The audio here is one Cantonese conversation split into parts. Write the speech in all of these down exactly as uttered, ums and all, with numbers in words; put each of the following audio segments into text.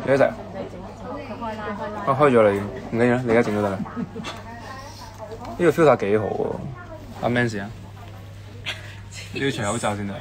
幾多隻？我開咗啦已經，唔緊要啦，你而家整都得啦。呢個 filter 幾好喎，阿 Mans 啊，你要除口罩先得。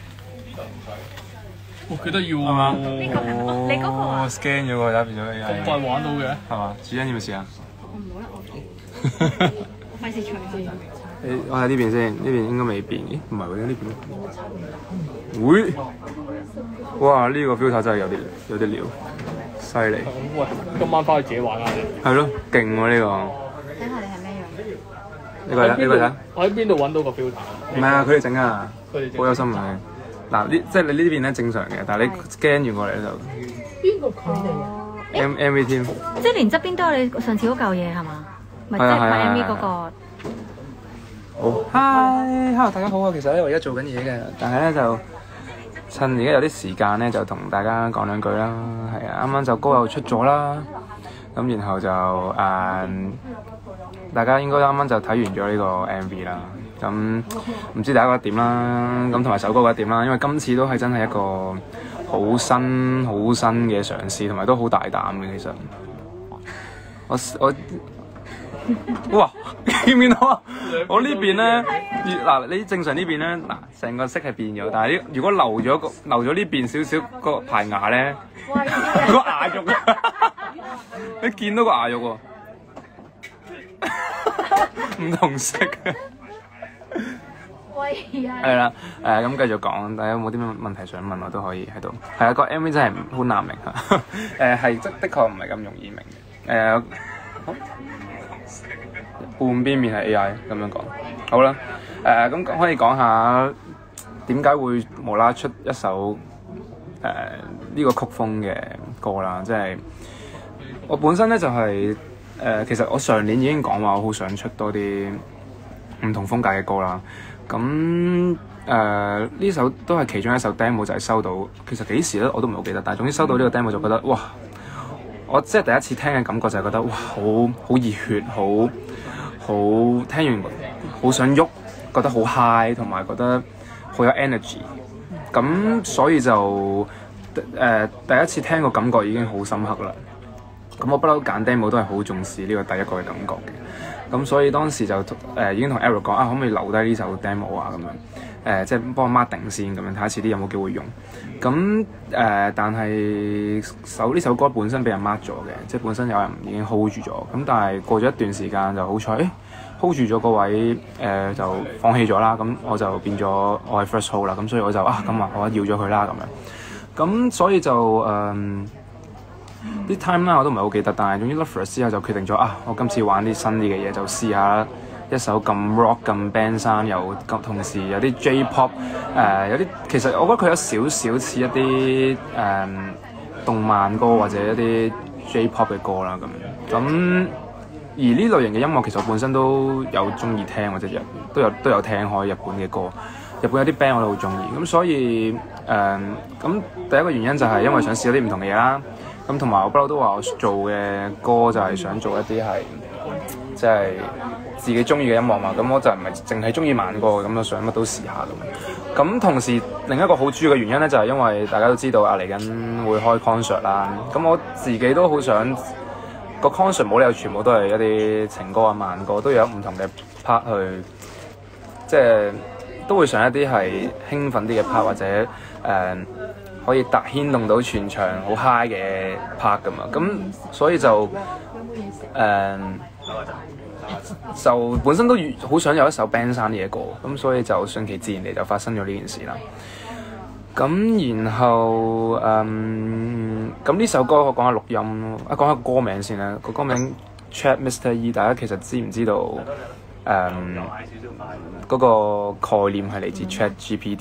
哇，記得要係嘛？ 呢個係你嗰個啊 scan 咗個，變咗 A I。 咁快玩到嘅？ 係嘛？主欣要唔要試下？ 我唔好啦，我我費事除先。 誒，我睇呢邊先，呢邊應該未變。咦，唔係喎，呢邊。會。哇！呢、這個 filter 真係有啲有啲料，犀利。 喂，今晚翻去自己玩下你。 係咯，勁喎呢個。 睇下你係咩樣。 呢個睇，呢個睇。 我喺邊度揾到個 filter？ 唔係啊，佢哋整啊， 佢哋整好有心啊！嗱，呢即係你呢邊咧正常嘅，但係你 scan 完過嚟咧就。 邊個佢哋啊 M M V team。 即係連側邊都有你上次嗰嚿嘢係嘛？咪即係買 M V 嗰個。 好 ，Hi，Hello，大家好啊！其實咧我而家做緊嘢嘅，但係咧就趁而家有啲時間咧，就同大家講兩句啦。係啊，啱啱就歌又出咗啦，咁然後就誒、嗯，大家應該啱啱就睇完咗呢個 M V 啦。咁唔知大家覺得點啦？咁同埋首歌覺得點啦？因為今次都係真係一個好新、好新嘅嘗試，同埋都好大膽嘅。其實我我。哇！見唔見到啊？我呢邊咧，嗱你正常呢邊咧，嗱成個色係變咗，但係如果留咗個留咗呢邊少少個排牙咧，個牙肉啊，你見到個牙肉喎，唔同色嘅。 喂啊！ 係啦，誒咁繼續講，大家有冇啲咩問題想問我都可以喺度。係啊，個 M V 真係好難明嚇，誒係即的確唔係咁容易明嘅，誒、呃。半邊面係 A I 咁樣講，好啦，誒、呃、咁可以講下點解會無啦啦出一首誒呢、呃這個曲風嘅歌啦，即係我本身咧就係、是、誒、呃、其實我上年已經講話我好想出多啲唔同風格嘅歌啦，咁誒呢首都係其中一首 demo 就係收到，其實幾時咧我都唔係好記得，但係總之收到呢個 demo 就覺得哇，我即係第一次聽嘅感覺就係覺得哇好好熱血好。好聽完好想喐，覺得好 high， 同埋覺得好有 energy， 咁所以就誒、呃、第一次聽個感覺已經好深刻啦。咁我不嬲揀 demo 都係好重視呢個第一個嘅感覺嘅，咁所以當時就誒、呃、已經同 Eric 講啊，可唔可以留低呢首 demo 啊咁樣，誒、呃、即係幫我 mark 定先咁樣，睇下遲啲有冇機會用。咁誒、呃、但係首呢首歌本身俾人 mark 咗嘅，即係本身有人已經 hold 住咗。咁但係過咗一段時間就好彩、欸、hold 住咗個位，誒、呃、就放棄咗啦。咁我就變咗我係 first hold 啦。咁所以我就啊咁啊，我要咗佢啦咁樣。咁所以就誒啲 time 啦，我都唔係好記得。但係總之 Lovers 之後就決定咗啊，我今次玩啲新啲嘅嘢，就試下一首咁 rock 咁 band 衫，又同時有啲 J-pop， 誒、呃、有啲其實我覺得佢有少少似一啲誒、呃、動漫歌或者一啲 J-pop 嘅歌啦咁。咁而呢類型嘅音樂其實我本身都有中意聽，或者日都有都有聽開日本嘅歌。日本有啲 band 我都好中意，咁所以誒咁、呃、第一個原因就係因為想試一啲唔同嘅嘢啦。咁同埋我不嬲都話我做嘅歌就係想做一啲係即係自己中意嘅音樂嘛，咁我就唔係淨係中意慢歌，咁就想乜都試下咁。咁同時另一個好主要嘅原因咧，就係因為大家都知道啊嚟緊會開 concert 啦，咁我自己都好想個 concert 冇理由全部都係一啲情歌啊慢歌，都有唔同嘅 part 去，即係都會上一啲係興奮啲嘅 part 或者誒。呃可以突牽動到全場好 high 嘅 part 㗎嘛，咁所以就誒、呃、就本身都好想有一首 band 山嘅歌，咁所以就順其自然地就發生咗呢件事啦。咁然後誒咁呢首歌我講下錄音咯，啊講下歌名先啦，個歌名 ChatMrE， 大家其實知唔知道誒嗰、呃那個概念係嚟自 ChatGPT？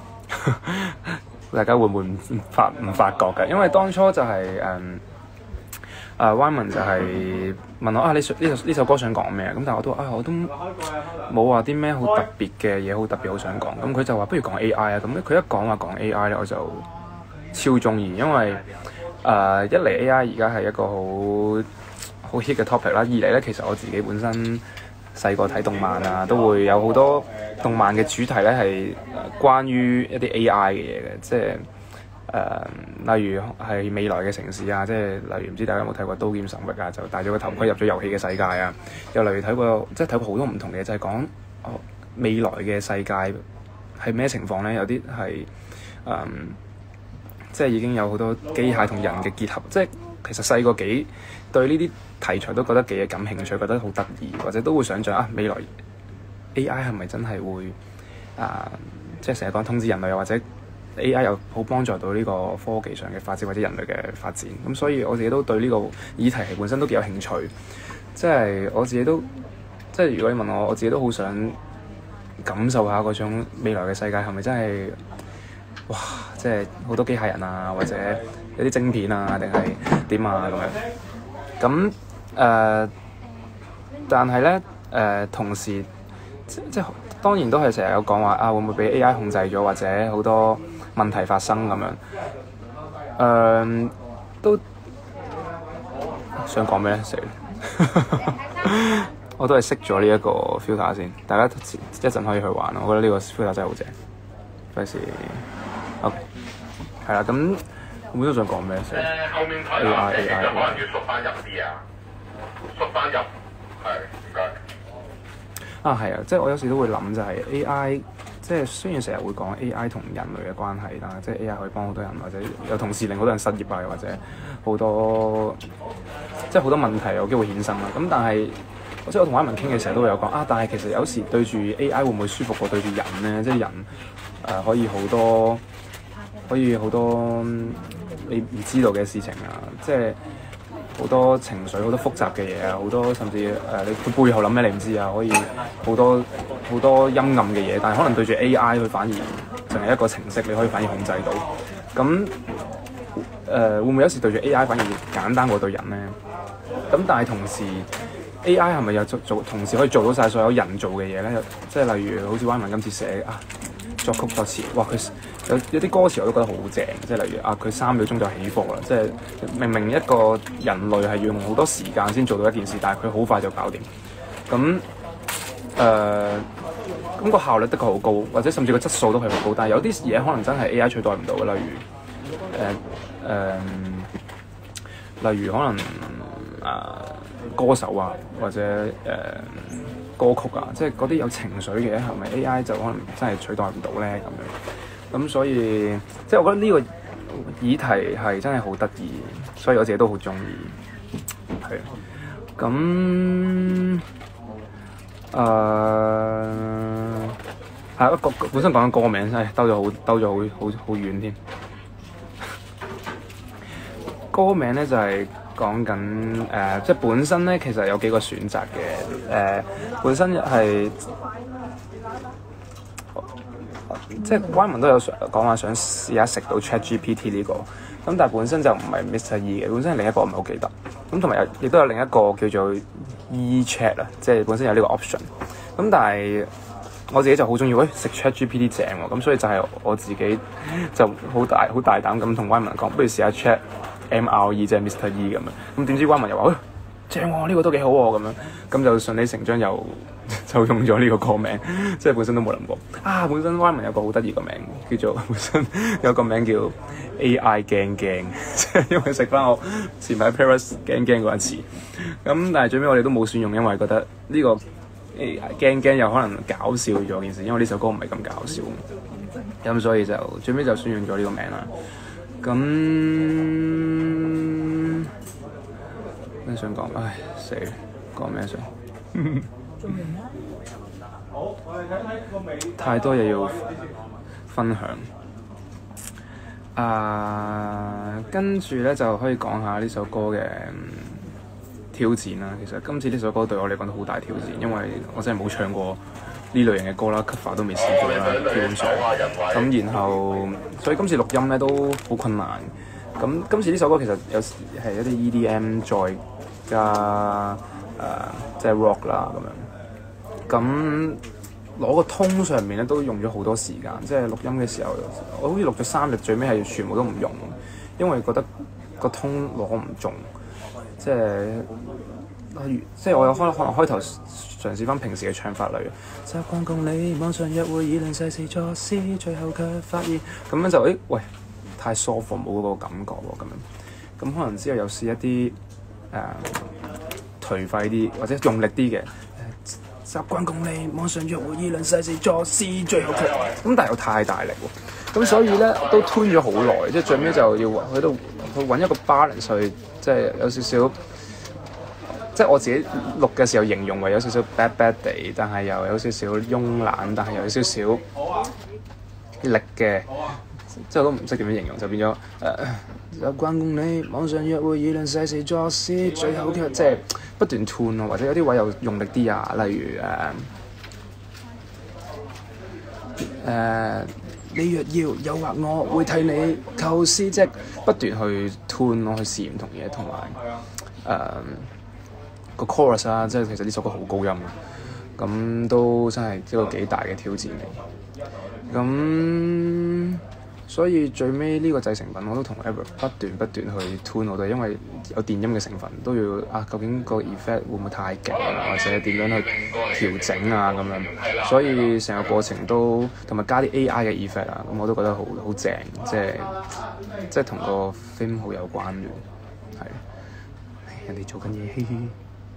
大家會唔會唔發唔發覺嘅？因為當初就係誒誒 Wyman 就係問我啊，你呢首呢首歌想講咩？咁但係我都啊，我都冇話啲咩好特別嘅嘢，好特別好想講。咁佢就話不如講 A I 啊。咁咧佢一講話講 A I 咧，我就超中意，因為誒、呃、一嚟 A I 而家係一個好好 hit 嘅 topic 啦，二嚟咧其實我自己本身細個睇動漫啊，都會有好多動漫嘅主題咧係關於一啲 A I 嘅嘢嘅，即係呃，例如係未來嘅城市啊，即係例如唔知大家有冇睇過《刀劍神域》啊，就戴咗個頭盔入咗遊戲嘅世界啊。又例如睇過，即係睇過好多唔同嘅，就係、是、講、哦、未來嘅世界係咩情況咧？有啲係誒，即係已經有好多機械同人嘅結合，即係其實細個幾對呢啲題材都覺得幾感興趣，覺得好得意，或者都會想像啊未來 A I 係咪真係會啊、呃，即係成日講統治人類啊，或者 A I 又好幫助到呢個科技上嘅發展或者人類嘅發展，咁所以我自己都對呢個議題係本身都幾有興趣。即係我自己都，即係如果你問我，我自己都好想感受下嗰種未來嘅世界係咪真係，哇！即係好多機械人啊，或者有啲晶片啊，定係點啊咁樣。咁誒、呃，但係咧誒，同時即即當然都係成日有講話啊，會唔會俾 A I 控制咗，或者好多問題發生咁樣？誒、呃，都想講咩咧？死！我都係熄咗呢一個 filter 先，大家一陣可以去玩咯。我覺得呢個 filter 真係好正。費事 OK 係啦，咁我都想講咩？誒、呃，後面睇下 A I A I 可能要縮翻入啲啊，縮翻入係唔該。啊，係啊，即係我有時都會諗就係 A I， 即係雖然成日會講 A I 同人類嘅關係啦，即係 A I 可以幫好多人，或者有同時令好多人失業啊，或者好多即係好多問題有機會衍生啦。咁但係即係我同阿文傾嘅時候都會有講啊，但係其實有時對住 A I 會唔會舒服過對住人咧？即係人誒、呃、可以好多可以好多你唔知道嘅事情啊，即係好多情緒、好多複雜嘅嘢啊，好多甚至誒、呃、你佢背後諗咩你唔知啊，可以好多好多陰暗嘅嘢，但係可能對住 A I 佢反而淨係一個程式，你可以反而控制到。咁誒、呃、會唔會有時對住 A I 反而簡單過對人咧？咁但係同時 A I 係咪又做做同時可以做到晒所有人做嘅嘢咧？即係例如好似 Y 文今次寫啊作曲作詞，哇佢有有啲歌詞我都覺得好正，即係例如啊佢三秒鐘就起貨啦，即係明明一個人類係要用好多時間先做到一件事，但係佢好快就搞掂。咁誒咁個效率的確好高，或者甚至個質素都係好高，但係有啲嘢可能真係 A I 取代唔到嘅，例如誒誒、呃呃、例如可能啊、呃、歌手啊或者誒、呃、歌曲啊，即係嗰啲有情緒嘅係咪 A I 就可能真係取代唔到咧咁樣。咁所以即係我覺得呢個議題係真係好得意，所以我自己都好中意。係咁誒係一個本身講緊歌名，真係兜咗好兜咗好好好遠添。歌名咧就係講緊誒，即係本身咧其實有幾個選擇嘅誒、呃，本身係。即係 Y 文都有講話想試下食到 ChatGPT 呢、這個，咁但係本身就唔係 Mister E 嘅，本身係另一個我唔係好記得。咁同埋有亦都有另一個叫做 E-Chat 啊，即係本身有呢個 option。咁但係我自己就好中意，喂食 ChatGPT 正喎，咁所以就係我自己就好大好大膽咁同 Y 文講，不如試下 ChatMrE 即係 Mister E 咁樣。咁點知 Y 文又話，喂、哎、正喎、啊，呢、這個都幾好喎、啊、咁樣，咁就順理成章又。就用咗呢個歌名，即係本身都冇諗過啊！本身 Y 文有個好得意個名，叫做本身有個名叫 A I 驚驚，即係因為食翻我前排 Paris 驚驚嗰一次。咁但係最尾我哋都冇選用，因為覺得呢個 A I 驚驚有可能搞笑咗件事，因為呢首歌唔係咁搞笑。咁所以就最尾就選用咗呢個名啦。咁咩想講？唉死，講咩想？太多嘢要分享啊！跟住咧就可以講下呢首歌嘅挑戰啦。其實今次呢首歌對我嚟講都好大挑戰，因為我真係冇唱過呢類型嘅歌啦 ，cover 都未試過啦，基本上。咁然後，所以今次錄音咧都好困難。咁今次呢首歌其實有時係一啲 E D M 再加誒、呃、即係 rock 啦咁樣。咁攞個通上面咧都用咗好多時間，即係錄音嘅時候，我好似錄咗三日，最尾係全部都唔用，因為覺得個通攞唔中，即係例如即係我有可能可能開頭嘗試翻平時嘅唱法，例如習慣共你網上約會議論世事作詩，最後卻發現咁樣就誒喂太 soft 冇嗰個感覺喎咁樣。咁可能之後又試一啲誒、呃、頹廢啲或者用力啲嘅。習慣共你網上約會議論世事作詩最好劇，咁但係又太大力喎，咁所以咧都 tune 咗好耐，即係最尾就要喺度去揾一個 balance 去，即係有少少，即係我自己錄嘅時候形容為有少少 bad bad 地，但係又有少少慵懶，但係又有少少力嘅，即係我都唔識點樣形容，就變咗誒習慣共你網上約會議論世事作詩最好劇，即係。不斷 tune 咯，或者有啲位又用力啲啊，例如誒誒、呃呃，你若要誘惑我，會替你構思，即係不斷去 tune 咯，去試唔同嘢，同埋誒個 chorus 啊，即係其實呢首歌好高音嘅，咁都真係一個幾大嘅挑戰嚟。咁所以最尾呢個製成品我都同 Ever 不斷不斷去 tune 我哋，因為有電音嘅成分都要啊，究竟個 effect 會唔會太勁啊，或者點樣去調整啊咁樣，所以成個過程都同埋加啲 A I 嘅 effect 啊，咁我都覺得好好正，即係即係同個 film 好有關聯，係人哋做緊嘢，嘻嘻。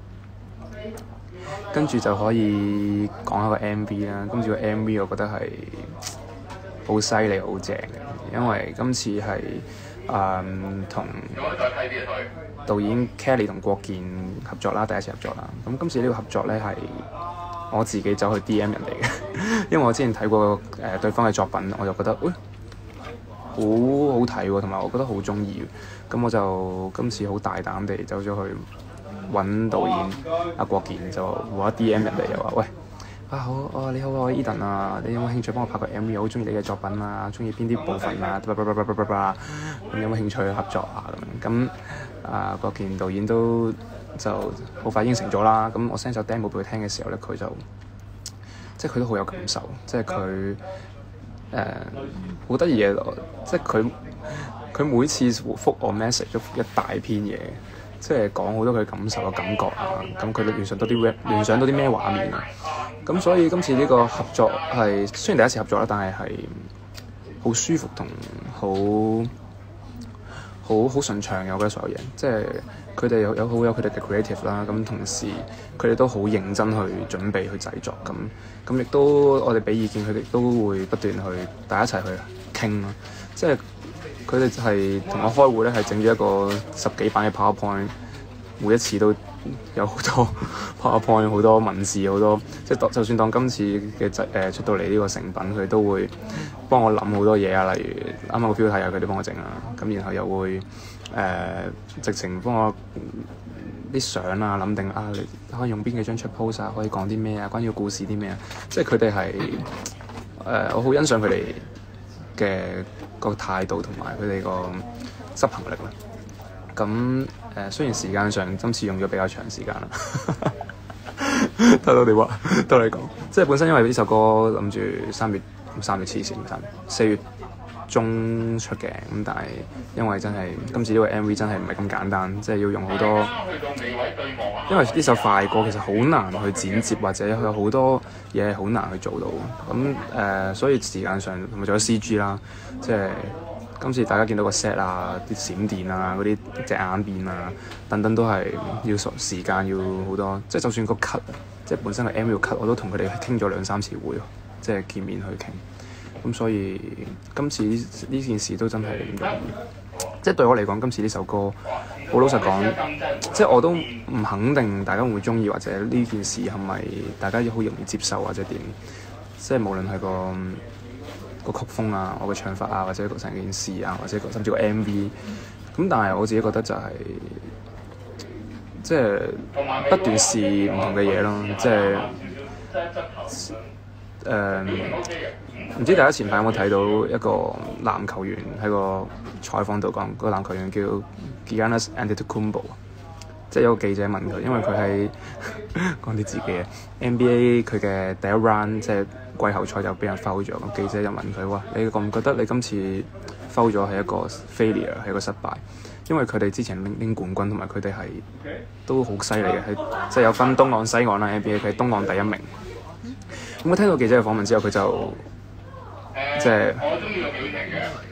跟住就可以講一個 M V 啦，跟住個 M V 我覺得係好犀利、好正嘅，因為今次係誒同導演 Kelly 同郭健合作啦，第一次合作啦。咁今次呢個合作咧係我自己走去 D M 人哋嘅，因為我之前睇過誒、呃、對方嘅作品，我就覺得喂、哎、好好睇喎，同埋我覺得好中意，咁我就今次好大膽地走咗去揾導演阿郭健，就話 D M 人哋又話喂。啊好，哦你好啊，我 Edan 啊，你有冇興趣幫我拍個 M V？ 我好中意你嘅作品啊，中意邊啲部分啊，咁有冇興趣合作啊咁樣？咁啊郭健導演都就好快應承咗啦。咁我 send 首 demo 俾佢聽嘅時候咧，佢就即係佢都好有感受，即係佢誒好得意嘅，即係佢佢每次覆我 message 都覆一大篇嘢。即係講好多佢感受嘅感覺啊，咁佢聯想到啲聯想到啲咩畫面啊，咁所以今次呢個合作係雖然第一次合作啦，但係係好舒服同好好好順暢嘅，我覺得所有嘢，即係佢哋有有好有佢哋嘅 creative 啦，咁同時佢哋都好認真去準備去製作，咁咁亦都我哋俾意見，佢哋都會不斷去大家一齊去傾咯，即係。佢哋就係同我開會咧，係整咗一個十幾版嘅 PowerPoint，每一次都有好多 PowerPoint，好多文字，好多即係當就算當今次嘅製誒出到嚟呢個成品，佢都會幫我諗好多嘢啊，例如啱啱個 filter 佢哋幫我整啊，咁然後又會誒、呃、直情幫我啲相啊諗定啊，你可以用邊幾張出 post 啊，可以講啲咩啊，關於個故事啲咩啊，即係佢哋係誒我好欣賞佢哋嘅個態度同埋佢哋個執行力啦。咁誒、呃，雖然時間上今次用咗比較長時間啦，偷偷哋話，偷你講，即係本身因為呢首歌諗住三月三月黐線，四月中出嘅，咁但係因為真係今次呢個 M V 真係唔係咁簡單，即係要用好多，因為呢首快歌其實好難去剪接，或者有好多嘢係好難去做到，咁誒、呃，所以時間上同埋仲有 C G 啦，即係今次大家見到個 set 啊、啲閃電啊、嗰啲隻眼變啊等等都係要時間要好多，即係就算個 cut， 即係本身係 M V 要 cut， 我都同佢哋傾咗兩三次會，即係見面去傾。咁所以今次呢件事都真係唔容易，即係對我嚟講，今次呢首歌好老實講，即係我都唔肯定大家會唔會鍾意，或者呢件事係咪大家好容易接受或者點，即係無論係個個曲風啊、我嘅唱法啊，或者成件事啊，或者甚至個 M V， 咁但係我自己覺得就係、是、即係不斷試唔同嘅嘢咯，即係誒唔知大家前排有冇睇到一個籃球員喺個採訪度講，嗰個籃球員叫 Giannis Antetokounmpo， 即係有個記者問佢，因為佢係講啲自己嘅 N B A 佢嘅第一 round 即係季後賽就俾人 foul 咗，個記者就問佢話：你覺唔覺得你今次 foul 咗係一個 failure 係一個失敗？因為佢哋之前拎拎冠軍，同埋佢哋係都好犀利嘅，係即係有分東岸西岸啦 N B A， 佢係東岸第一名。咁我聽到記者嘅訪問之後，佢就即係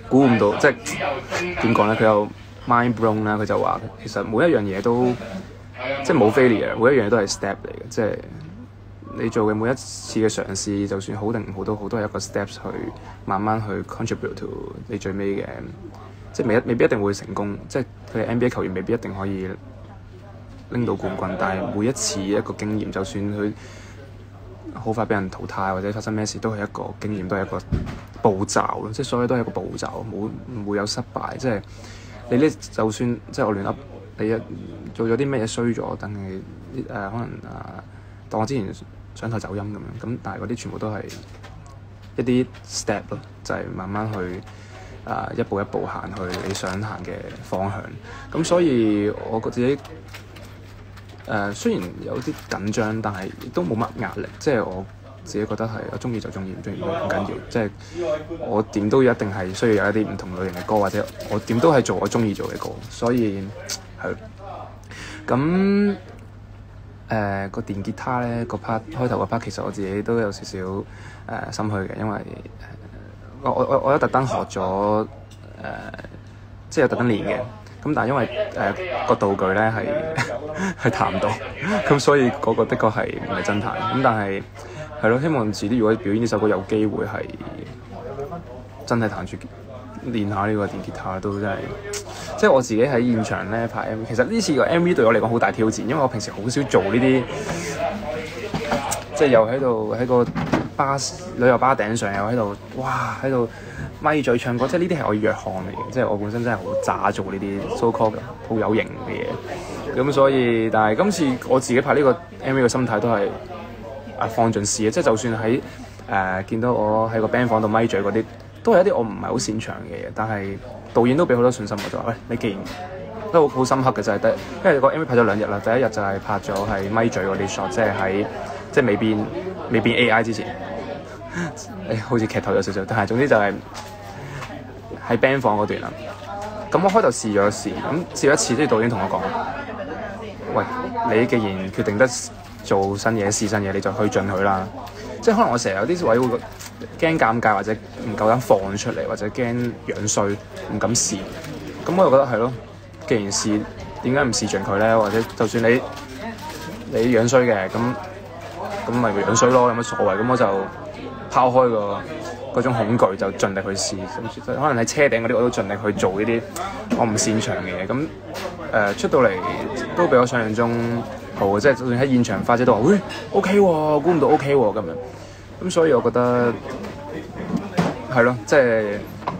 估唔到，即係點講咧？佢有 mind blown 啦，佢就話其實每一樣嘢都即係冇 failure，每一樣嘢都係 step 嚟嘅，即係你做嘅每一次嘅嘗試，就算好定唔好都好，都係一個 steps 去慢慢去 contribute to 你最尾嘅，即係未一未必一定會成功，即係佢哋 N B A 球員未必一定可以拎到冠軍，但係每一次一個經驗，就算佢好快俾人淘汰或者發生咩事，都係一個經驗，都係一個步驟咯。即係所有都係一個步驟，冇唔會有失敗。即係你呢，就算即係我亂噏，你一做咗啲咩嘢衰咗，但係誒可能啊，當我之前上台走音咁樣，咁但係嗰啲全部都係一啲 step 咯，就係慢慢去啊一步一步行去你想行嘅方向。咁所以我自己。誒、呃、雖然有啲緊張，但係亦都冇乜壓力。即係我自己覺得係，我中意就中意，唔中意唔緊要。即係我點都一定係需要有一啲唔同類型嘅歌，或者我點都係做我中意做嘅歌。所以係咁誒個電吉他咧個 part 開頭個 part，其實我自己都有少少誒、呃、心虛嘅，因為、呃、我我我我有特登學咗誒、呃，即係有特登練嘅。咁但係因為誒個、呃、道具咧係係彈唔到，咁所以嗰個的確係唔係真彈。咁但係係咯，希望遲啲如果表演呢首歌有機會係真係彈住練下呢個電吉他，都真係即係我自己喺現場咧拍 M V。其實呢次個 M V 對我嚟講好大挑戰，因為我平時好少做呢啲，即係又喺度喺個巴士旅遊巴頂上，又喺度哇喺度咪嘴唱歌，即係呢啲係我弱項嚟嘅，即係我本身真係好渣做呢啲 so called 好有型嘅嘢。咁所以，但係今次我自己拍呢個 M V 嘅心態都係啊放盡試嘅，即係就算喺誒、呃、見到我喺個 band 房度咪嘴嗰啲，都係一啲我唔係好擅長嘅嘢。但係導演都俾好多信心我，就話喂，你既然都好好深刻嘅就係第，因為個 M V 拍咗兩日啦，第一日就係拍咗係咪嘴嗰啲 shot，即係喺即係未變未變 A I 之前。誒好似劇透咗少少，但係總之就係喺 band 房嗰段啦。咁我開頭試咗試，咁試咗一次，跟住導演同我講：喂，你既然決定得做新嘢、試新嘢，你就去盡佢啦。即係可能我成日有啲位會驚尷尬，或者唔夠膽放出嚟，或者驚樣衰，唔敢試。咁我就覺得係咯，既然試，點解唔試盡佢咧？或者就算你你樣衰嘅，咁咁咪樣衰咯，有乜所謂？咁我就拋開個嗰種恐懼，就盡力去試。可能喺車頂嗰啲，我都盡力去做呢啲我唔擅長嘅嘢。咁誒、呃、出到嚟都比我想象中好，即係就算喺現場花姐都話：喂 ，OK 喎，估唔到 OK 喎咁樣。咁所以我覺得係咯，即係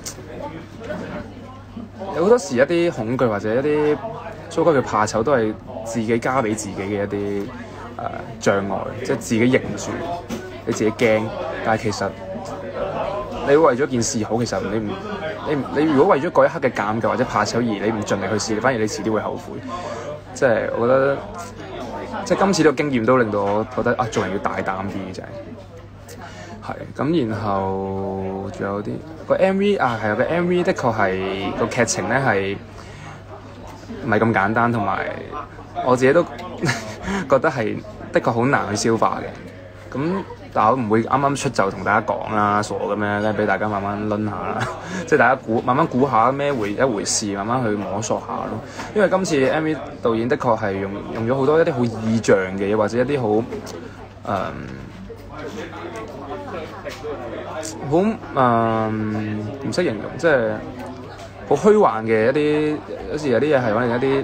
有好多時一啲恐懼或者一啲所謂嘅怕醜，都係自己加俾自己嘅一啲誒、呃、障礙，即係自己認住。你自己驚，但係其實你為咗件事好，其實你唔你你如果為咗嗰一刻嘅尷尬或者怕醜而你唔盡力去試，反而你遲啲會後悔。即係我覺得，即係今次呢個經驗都令到我覺得啊，做人要大膽啲，就係係咁。然後仲有啲個 M V 啊，係啊，個 M V 的確係個劇情咧係唔係咁簡單，同埋我自己都覺得係的確好難去消化嘅。咁但係我唔會啱啱出就同大家講啦，傻嘅咩？咧俾大家慢慢攆下啦，即係大家估慢慢估下咩回一回事，慢慢去摸索下咯。因為今次 M V 導演的確係用用咗好多一啲好意象嘅嘢，或者一啲好誒好誒唔識形容，即係好虛幻嘅一啲，有時有啲嘢係可能一啲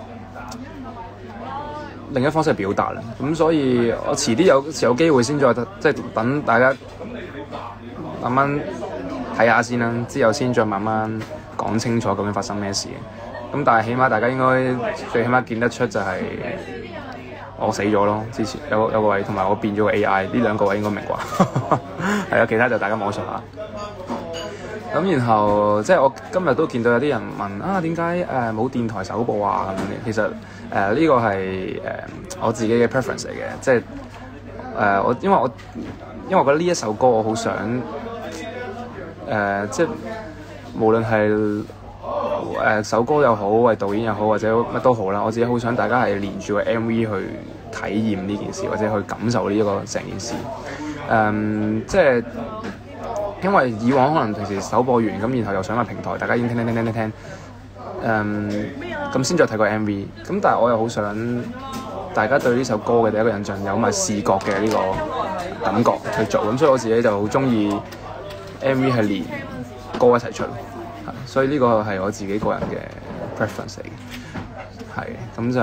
另一方式嘅表達啦，咁所以我遲啲有有機會先再即係等大家慢慢睇下先啦，之後先再慢慢講清楚究竟發生咩事。咁但係起碼大家應該最起碼見得出就係我死咗咯，之前有有個位同埋我變咗個 A I， 呢兩個位應該明啩，係啊，其他就大家摸索下。咁然後即係我今日都見到有啲人問啊，點解誒冇電台首播啊咁樣？其實誒呢、呃這個係誒、呃、我自己嘅 preference 嚟嘅，即係誒、呃、我因為我因為我覺得呢一首歌我好想誒、呃、即係無論係誒、呃、首歌又好，為導演又好，或者乜都好啦，我自己好想大家係連住個 M V 去體驗呢件事，或者去感受呢一個成件事。誒、呃、即係。 因為以往可能平時首播完咁，然後又上埋平台，大家已經聽聽聽聽聽聽，誒咁先再睇個 M V。咁但係我又好想大家對呢首歌嘅第一個印象有埋視覺嘅呢個感覺去做，咁所以我自己就好中意 M V 係連歌一齊出，所以呢個係我自己個人嘅 preference 嚟嘅，係咁就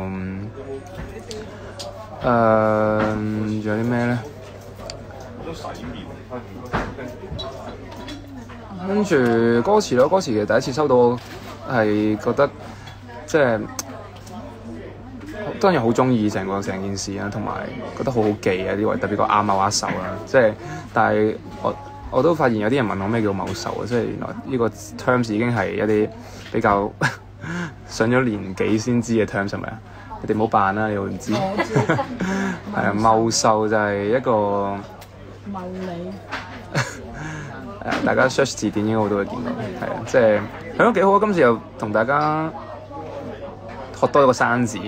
誒仲有啲咩咧？跟住歌詞咯，歌詞其實第一次收到係覺得即係當然好中意成個成件事啦，同埋覺得好好記啊啲位，特別個阿某阿仇啦，即係但係我我都發現有啲人問我咩叫某仇啊，即係原來呢個 terms 已經係一啲比較上咗年紀先知嘅 terms 係咪啊？你哋唔好扮啦，你會唔知？係啊，某仇就係一個茂利。 誒，大家 search 字典應該我都會見到，係啊，即係係咯幾好啊！今次又同大家學多一個生字。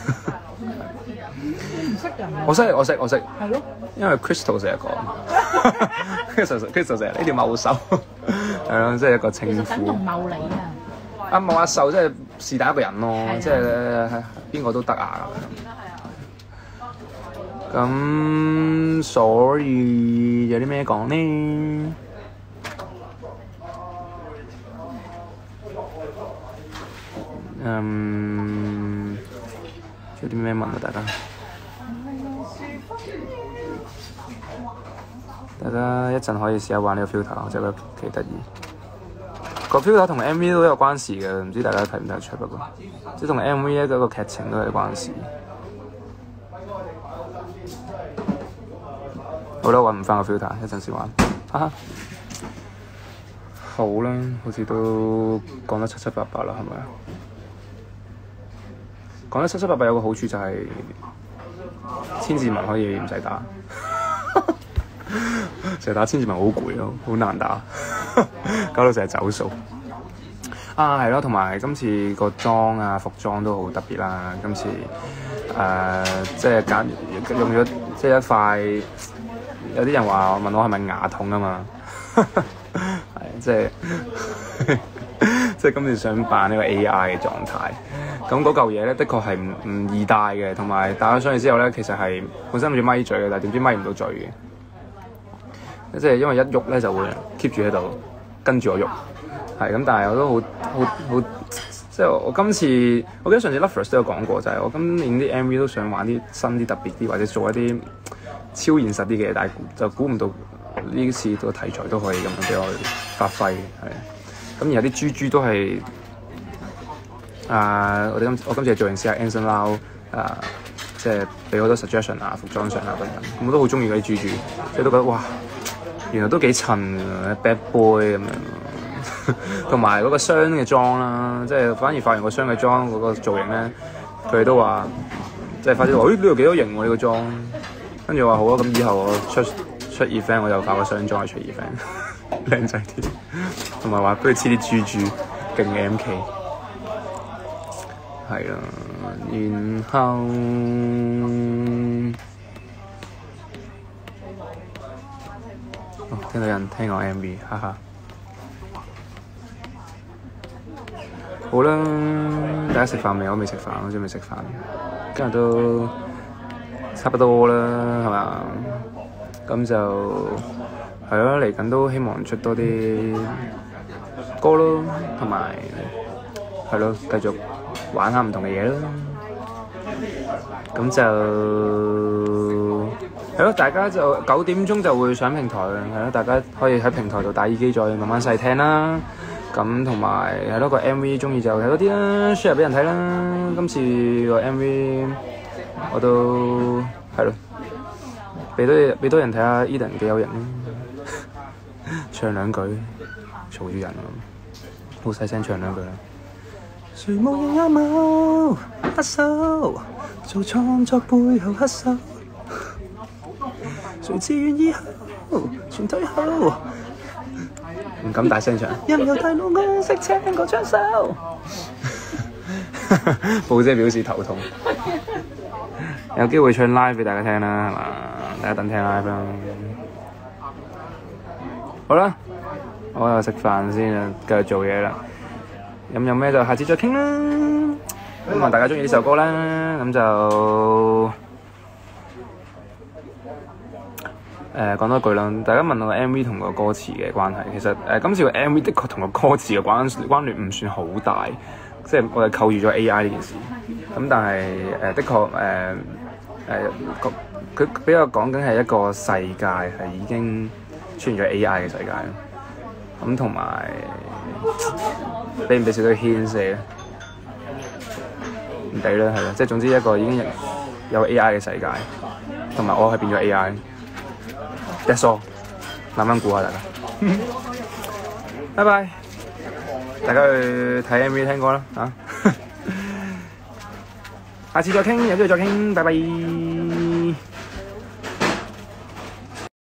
唔識人啊？ 我識，我識，我識。 係咯。 因為 Crystal 成日講，Crystal 成日呢條某手，係咯，即係一個稱其實等同呼。 茂利啊。 啊，某阿秀即係是但一個人咯，即係邊個都得啊咁樣。咁所以有啲咩講呢？嗯，仲有啲咩問啊？大家，大家一陣可以試下玩呢個 filter，我真係覺得幾得意。個 filter 同 M V 都有關事嘅，唔知大家睇唔睇得出不過，即係同 M V 一個劇情都有關事。好啦，揾唔翻個 filter，一陣先玩。哈哈，好啦，好似都講得七七八八啦，係咪啊？講得七七八八有個好處就係千字文可以唔使打，成日打千字文好攰咯，好難打，搞到成日走數。啊，係咯，同埋今次個裝啊服裝都好特別啦。今次誒、呃、即係揀用咗即係一塊，有啲人話問我係咪牙痛啊嘛，係即係即係今次想扮呢個 A I 嘅狀態。咁嗰嚿嘢咧，的確係唔唔易戴嘅，同埋戴咗上去之後咧，其實係本身諗住咪嘴嘅，但係點知咪唔到嘴嘅，即係因為一喐咧就會 keep 住喺度跟住我喐，係咁。但係我都好好好，即係我今次，我記得上次 Lovers 都有講過，就係、是、我今年啲 M V 都想玩啲新啲、特別啲，或者做一啲超現實啲嘅嘢，但係就估唔到呢次個題材都可以咁樣俾我發揮，係咁。而有啲豬豬都係。啊！ Uh, 我哋今我今次係做完試下 Anson Lau 啊，即係俾好多 suggestion 啊，服裝上啊等等，咁我都好中意嗰啲豬豬，即係都覺得哇，原來都幾襯啊 bad boy 咁樣，同埋嗰個雙嘅裝啦，即係反而化完個雙嘅裝嗰個造型咧，佢哋都話即係發啲話，咦呢度幾多型喎呢個裝，跟住話好啊，咁以後我出出 event 我就化個雙裝去出 event， 靚仔啲，同埋話不如黐啲豬豬勁嘅 M K。係啦，然後哦，聽到有人聽我 M V， 哈哈。好啦，大家食飯未？我未食飯，我準備食飯。今日都差不多啦，係嘛？咁就係咯，嚟緊都希望出多啲歌咯，同埋係咯，繼續玩下唔同嘅嘢啦，咁就係咯，大家就九點鐘就會上平台嘅，係咯，大家可以喺平台度戴耳機再慢慢細聽啦。咁同埋係咯，個 M V 中意就睇多啲啦 ，share 俾人睇啦。今次個 M V 我都係咯，俾多俾多人睇下 Edan 幾有型，唱兩句嘈住人咁，好細聲唱兩句啦。誰無形有冇黑手，做創作背後黑手，誰自願以後全退後，唔敢大聲唱。任由大路暗色青個槍手，寶姐表示頭痛。有機會唱 live 俾大家聽啦，係嘛？大家等聽 live 啦。 好啦，我又食飯先啦，繼續做嘢啦。咁有咩就下次再傾啦。希望大家中意呢首歌啦，咁就誒講多句啦。大家問我 M V 同個歌詞嘅關係，其實誒、呃、今次個 M V 的確同個歌詞嘅關關聯唔算好大，即係我哋扣住咗 A I 呢件事。咁但係誒、呃、的確誒誒佢比較講緊係一個世界係已經出現咗 A I 嘅世界咯。咁同埋俾唔俾少少牽涉咧？唔俾啦，係啦，即係總之一個已經有 A I 嘅世界，同埋我係變咗 A I。That's all， 慢慢估下大家。拜拜，大家去睇 M V 聽歌啦嚇。下次再傾，有機會再傾，拜拜。